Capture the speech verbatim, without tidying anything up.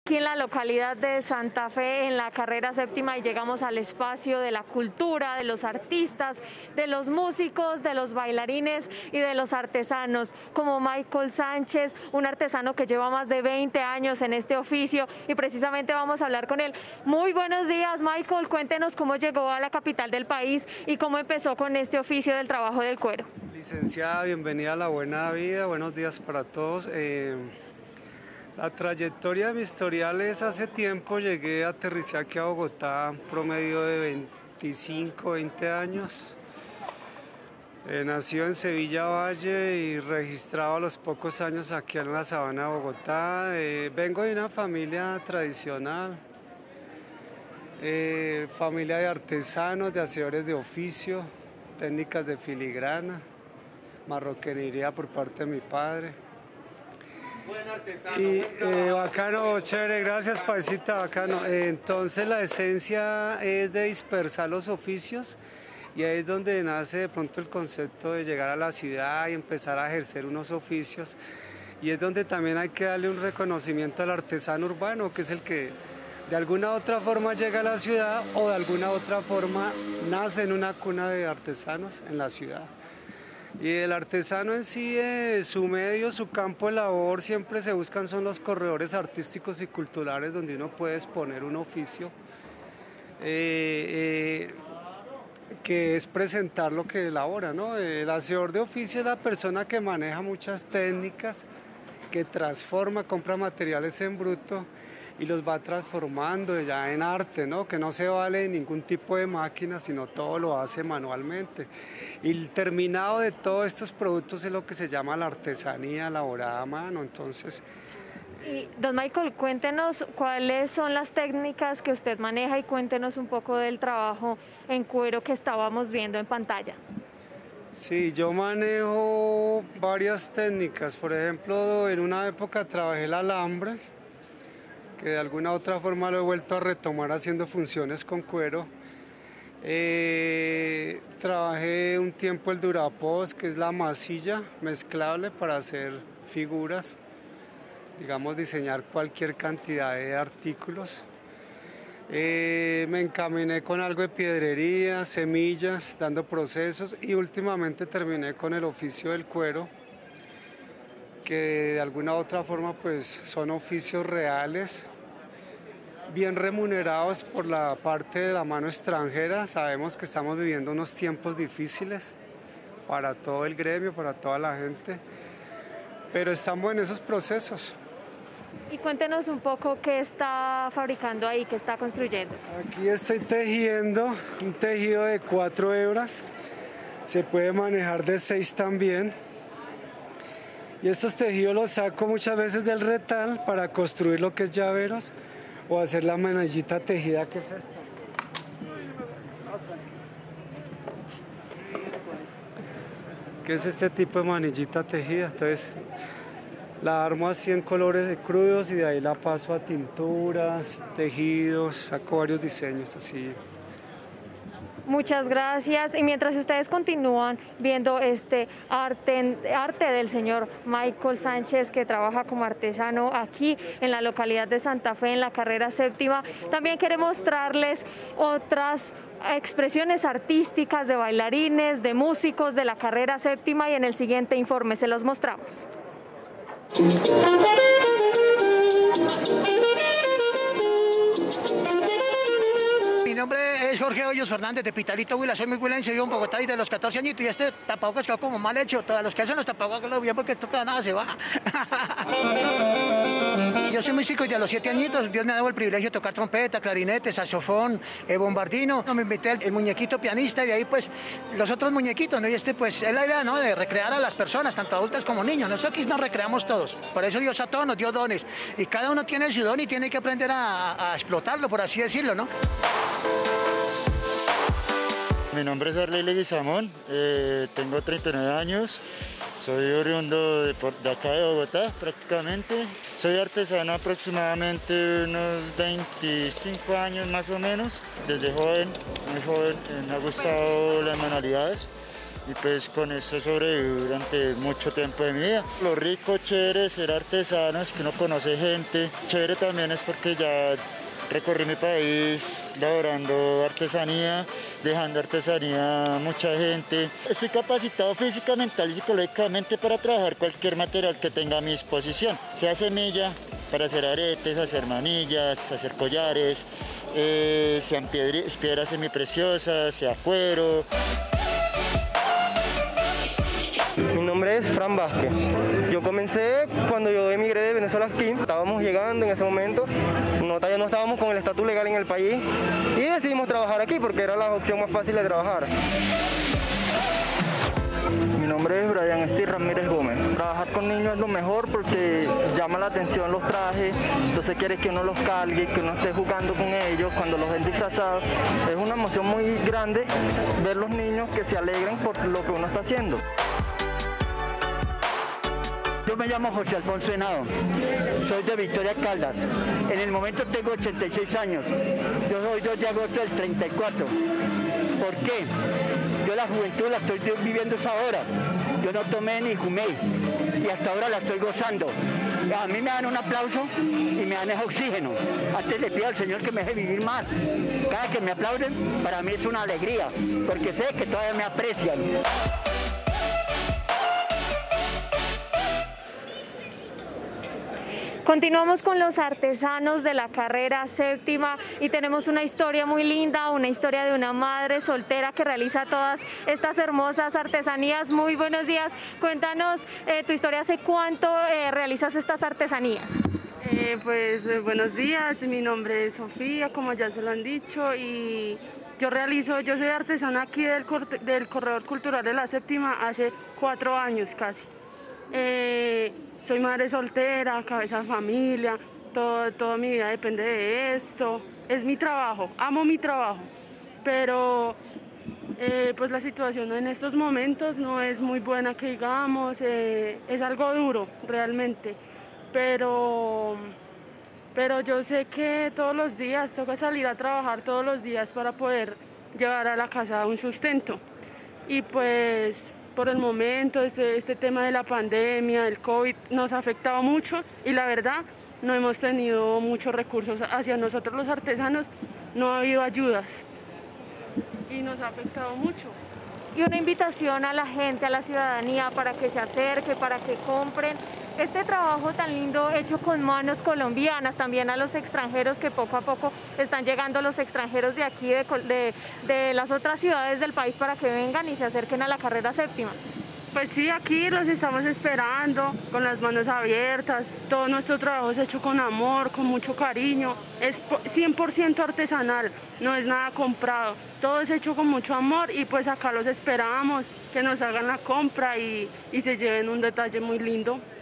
aquí en la localidad de Santa Fe, en la carrera séptima, y llegamos al espacio de la cultura, de los artistas, de los músicos, de los bailarines y de los artesanos, como Michael Sánchez, un artesano que lleva más de veinte años en este oficio, y precisamente vamos a hablar con él. Muy buenos días, Michael, cuéntenos cómo llegó a la capital del país y cómo empezó con este oficio del trabajo del cuero. Licenciada, bienvenida a La Buena Vida, buenos días para todos. Eh, la trayectoria de mi historial es: hace tiempo llegué, aterricé aquí a Bogotá, promedio de veinticinco, veinte años. Eh, nacido en Sevilla Valle y registrado a los pocos años aquí en la Sabana de Bogotá. Eh, vengo de una familia tradicional, eh, familia de artesanos, de hacedores de oficio, técnicas de filigrana, marroquinería por parte de mi padre. Buen artesano, Y buen eh, bacano, chévere, gracias paisita, bacano. Eh, entonces la esencia es de dispersar los oficios, y ahí es donde nace de pronto el concepto de llegar a la ciudad y empezar a ejercer unos oficios, y es donde también hay que darle un reconocimiento al artesano urbano, que es el que de alguna u otra forma llega a la ciudad o de alguna u otra forma nace en una cuna de artesanos en la ciudad. Y el artesano en sí, eh, su medio, su campo de labor, siempre se buscan son los corredores artísticos y culturales donde uno puede exponer un oficio, eh, eh, que es presentar lo que elabora, ¿no? El hacedor de oficio es la persona que maneja muchas técnicas, que transforma, compra materiales en bruto y los va transformando ya en arte, ¿no? Que no se vale ningún tipo de máquina, sino todo lo hace manualmente. Y el terminado de todos estos productos es lo que se llama la artesanía elaborada a mano. Entonces, Y, don Michael, cuéntenos cuáles son las técnicas que usted maneja y cuéntenos un poco del trabajo en cuero que estábamos viendo en pantalla. sí, yo manejo varias técnicas. Por ejemplo, en una época trabajé el alambre, que de alguna u otra forma lo he vuelto a retomar haciendo funciones con cuero. Eh, trabajé un tiempo el Durapost, que es la masilla mezclable para hacer figuras, digamos, diseñar cualquier cantidad de artículos. Eh, me encaminé con algo de piedrería, semillas, dando procesos, y últimamente terminé con el oficio del cuero, que de alguna u otra forma pues son oficios reales, bien remunerados por la parte de la mano extranjera. Sabemos que estamos viviendo unos tiempos difíciles para todo el gremio, para toda la gente, pero estamos en esos procesos. Y cuéntenos un poco qué está fabricando ahí, qué está construyendo. Aquí estoy tejiendo un tejido de cuatro hebras, se puede manejar de seis también. Y estos tejidos los saco muchas veces del retal para construir lo que es llaveros o hacer la manillita tejida, que es esta. Que es este tipo de manillita tejida. Entonces la armo así en colores crudos y de ahí la paso a tinturas, tejidos, saco varios diseños así. Muchas gracias. Y mientras ustedes continúan viendo este arte, arte del señor Michael Sánchez, que trabaja como artesano aquí en la localidad de Santa Fe, en la carrera séptima, también queremos mostrarles otras expresiones artísticas de bailarines, de músicos de la carrera séptima, y en el siguiente informe se los mostramos. Mi nombre es Jorge Hoyos Fernández, de Pitalito, Huila. Soy muy huilense, vivo en Bogotá y de los catorce añitos, y este tapabocas quedó como mal hecho. Todos los que hacen los tapabocas lo bien, porque esto cada nada se va. Yo soy músico y de los siete añitos Dios me ha dado el privilegio de tocar trompeta, clarinete, saxofón, eh, bombardino. Me invité el, el muñequito pianista, y de ahí pues los otros muñequitos, ¿no? Y este pues es la idea, ¿no? De recrear a las personas, tanto adultas como niños. Nosotros aquí nos recreamos todos. Por eso Dios a todos nos dio dones. Y cada uno tiene su don y tiene que aprender a, a explotarlo, por así decirlo, ¿no? Mi nombre es Arley Leguizamón, eh, tengo treinta y nueve años, soy oriundo de, de acá de Bogotá prácticamente. Soy artesano aproximadamente unos veinticinco años más o menos. Desde joven, muy joven, me ha gustado las manualidades y pues con eso sobreviví durante mucho tiempo de mi vida. Lo rico, chévere de ser artesanos, que uno conoce gente. Chévere también es porque ya recorrí mi país laborando artesanía, dejando artesanía a mucha gente. Estoy capacitado física, mental y psicológicamente para trabajar cualquier material que tenga a mi disposición, sea semilla, para hacer aretes, hacer manillas, hacer collares, eh, sean piedras, piedras semipreciosas, sea cuero. Mi nombre es Fran Vázquez. Yo comencé cuando yo emigré de Venezuela aquí. Estábamos llegando en ese momento, no, todavía no estábamos con el estatus legal en el país y decidimos trabajar aquí porque era la opción más fácil de trabajar. Mi nombre es Brian Steve Ramírez Gómez. Trabajar con niños es lo mejor porque llama la atención los trajes, entonces quiere que uno los cargue, que uno esté jugando con ellos cuando los ven disfrazados. Es una emoción muy grande ver los niños que se alegran por lo que uno está haciendo. Yo me llamo José Alfonso Henao, soy de Victoria Caldas. En el momento tengo ochenta y seis años. Yo soy dos de agosto del treinta y cuatro. ¿Por qué? Yo la juventud la estoy viviendo ahora. Yo no tomé ni fumé y hasta ahora la estoy gozando. A mí me dan un aplauso y me dan ese oxígeno. Antes le pido al Señor que me deje vivir más. Cada que me aplauden, para mí es una alegría, porque sé que todavía me aprecian. Continuamos con los artesanos de la carrera séptima y tenemos una historia muy linda, una historia de una madre soltera que realiza todas estas hermosas artesanías. Muy buenos días, cuéntanos eh, tu historia, ¿hace cuánto eh, realizas estas artesanías? Eh, pues eh, buenos días, mi nombre es Sofía, como ya se lo han dicho, y yo realizo, yo soy artesana aquí del, del Corredor Cultural de la Séptima hace cuatro años casi. Eh, soy madre soltera, cabeza de familia, todo, toda mi vida depende de esto. Es mi trabajo, amo mi trabajo, pero eh, pues la situación en estos momentos no es muy buena que digamos, eh, es algo duro realmente, pero, pero yo sé que todos los días toca salir a trabajar todos los días para poder llevar a la casa un sustento. Y pues por el momento este, este tema de la pandemia, el COVID, nos ha afectado mucho y la verdad no hemos tenido muchos recursos hacia nosotros los artesanos, no ha habido ayudas y nos ha afectado mucho. Y una invitación a la gente, a la ciudadanía, para que se acerque, para que compren este trabajo tan lindo hecho con manos colombianas, también a los extranjeros que poco a poco están llegando, los extranjeros de aquí, de, de, de las otras ciudades del país, para que vengan y se acerquen a la carrera séptima. Pues sí, aquí los estamos esperando con las manos abiertas, todo nuestro trabajo es hecho con amor, con mucho cariño, es cien por ciento artesanal, no es nada comprado, todo es hecho con mucho amor y pues acá los esperamos, que nos hagan la compra y, y se lleven un detalle muy lindo.